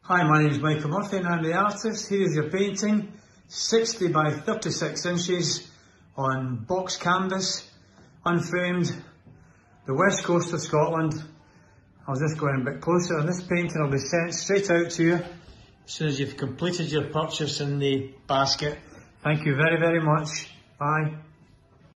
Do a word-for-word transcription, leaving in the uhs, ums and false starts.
Hi, my name is Michael Murphy and I'm the artist. Here is your painting, sixty by thirty-six inches on box canvas, unframed, the west coast of Scotland. I'll just go in a bit closer and this painting will be sent straight out to you as soon as you've completed your purchase in the basket. Thank you very, very much. Bye.